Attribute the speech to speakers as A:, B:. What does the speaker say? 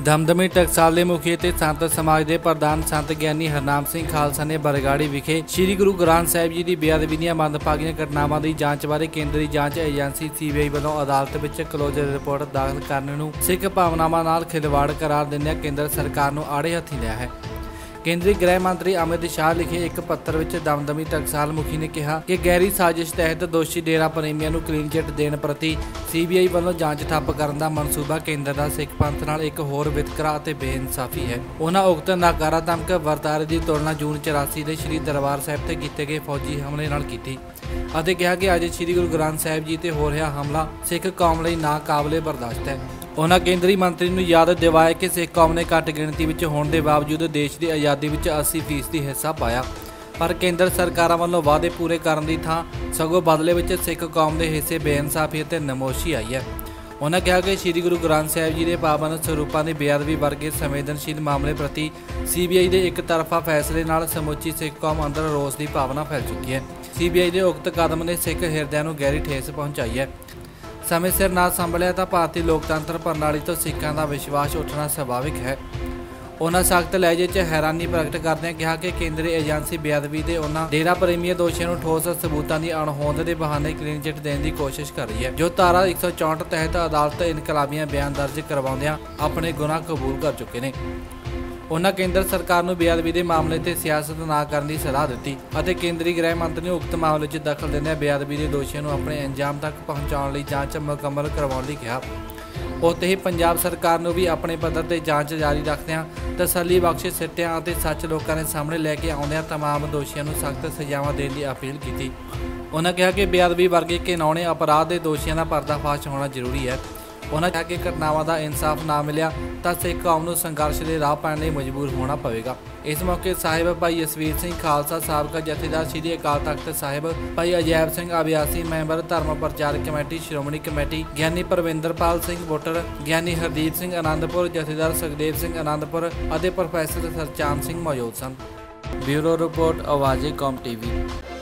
A: दमदमी टकसाल के मुखी ते संत समाज के प्रधान संत ज्ञानी हरनाम सिंह खालसा ने बरगाड़ी विखे श्री गुरु ग्रंथ साहिब जी की बेअदबी ਦੀਆਂ ਮੰਦਭਾਗੀਆਂ ਘਟਨਾਵਾਂ ਦੀ ਜਾਂਚ ਬਾਰੇ ਕੇਂਦਰੀ ਜਾਂਚ ਏਜੰਸੀ CBI ਵੱਲੋਂ ਅਦਾਲਤ ਵਿੱਚ ਕਲੋਜ਼ਰ ਰਿਪੋਰਟ ਦਾਖਲ ਕਰਨ ਨੂੰ ਸਿੱਖ ਭਾਵਨਾਵਾਂ ਨਾਲ ਖਿਲਵਾੜ करार ਦਿੰਦਿਆਂ ਕੇਂਦਰ ਸਰਕਾਰ ਨੂੰ ਆੜੇ ਹੱਥੀਂ ਲਿਆ ਹੈ। केंद्रीय गृह मंत्री अमित शाह लिखे एक पत्र में दमदमी टकसाल मुखी ने कहा कि गहरी साजिश तहत दोषी डेरा प्रेमियों को क्लीन चिट देने प्रति CBI वालों जांच ठप्प करने का मनसूबा केंद्र का सिख पंथ नाल एक होर वितकरा और बेइंसाफी है। उन्होंने उक्त नकारात्मक वरतारे की तुलना जून 84 के श्री दरबार साहिब से किए गए फौजी हमले नाल की ਅਤੇ ਕਿਹਾ ਕਿ ਅੱਜ श्री गुरु ग्रंथ साहिब जी ते हो रहा हमला सिख कौम ਲਈ नाकाबिले बर्दाश्त है। उन्होंने केंद्रीय मंत्री ਨੂੰ याद दिवाया कि सिख कौम ने घट गिणती ਵਿੱਚ ਹੋਣ ਦੇ ਬਾਵਜੂਦ ਦੇਸ਼ ਦੀ ਆਜ਼ਾਦੀ ਵਿੱਚ 80% ਹਿੱਸਾ ਪਾਇਆ, पर केंद्र सरकारां ਵੱਲੋਂ वादे पूरे ਕਰਨ ਦੀ ਥਾਂ ਸਗੋਂ ਬਦਲੇ ਵਿੱਚ सिख कौम ਦੇ ਹਿੱਸੇ ਬੇਇਨਸਾਫੀ ਅਤੇ ਨਮੋਸ਼ੀ ਆਈ ਹੈ। उन्होंने कहा कि श्री गुरु ग्रंथ साहिब जी के पावन स्वरूपों की बेअदबी वर्गे संवेदनशील मामले प्रति CBI के एक तरफा फैसले नाल समूची सिख कौम अंदर रोस की भावना फैल चुकी है। CBI के उक्त कदम ने सिख हिरदिਆਂ ਨੂੰ गहरी ठेस पहुँचाई है। समय सिर ना संभलिया तो भारतीय लोकतंत्र प्रणाली तो सिखां का विश्वास उठना सुभाविक है। उन्होंने सख्त लहजे च हैरानी प्रगट करदे कहा कि केंद्रीय एजेंसी बेअदबी के उन्होंने डेरा प्रेमी दोषियों को ठोस सबूतों की अणहोंद के बहाने क्लीन चिट देने की कोशिश कर रही है, जो धारा 164 तहत अदालत इनकलाबियां बयान दर्ज करवाउंदियां अपने गुनाह कबूल कर चुके हैं। उन्होंने केंद्र सरकार को बेअदबी के मामले से सियासत ना करने की सलाह दी और केंद्रीय गृह मंत्री ने उक्त मामले में दखल देने बेअदबी के दोषियों को अपने अंजाम तक पहुँचाने लिए जांच मुकम्मल करवाने लिए कहा। उत्ते ही पंजाब सरकार ने भी अपने पद्धर से जांच जारी रखद्या तसली बख्श सिटिया और सच लोगों के सामने लैके आउंदियां तमाम दोषियों को सख्त सजावां देने की अपील की। उन्होंने कहा कि बेअदबी वर्गे घिनौने अपराध के दोषियों का पर्दाफाश होना जरूरी है। उन्होंने कहा कि घटनावां का इंसाफ ना मिलिया तो सिख कौम को संघर्ष के राह पाने लिए मजबूर होना पवेगा। इस मौके साहिब भाई जसवीर सिंह खालसा साबका जथेदार श्री अकाल तख्त साहिब भाई अजैब सिंह अभ्यासी मैंबर धर्म प्रचार कमेटी श्रोमणी कमेटी ज्ञानी परविंदरपाल सिंह वोटर ज्ञानी हरदीप सिंह आनंदपुर जथेदार सुखदेव सिंह आनंदपुर और प्रोफैसर सरचांद सिंह मौजूद सन। ब्यूरो रिपोर्ट आवाज़े कौम TV।